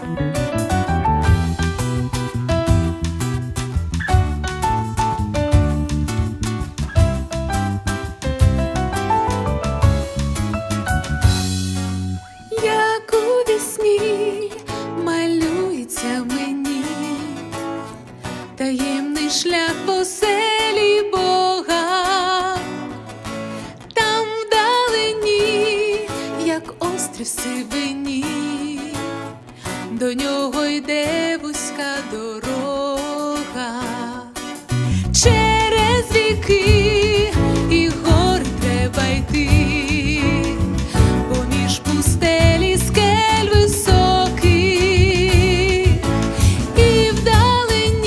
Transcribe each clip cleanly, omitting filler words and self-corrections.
Як у вісні малюється мені таємний шлях в оселі Бога. Там вдалині, як острів сивині, до нього йде вузька дорога. Через ріки і гори треба йти, поміж пустелі скель високих, і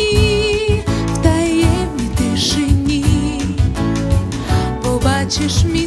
вдалині, в таємній тишині побачиш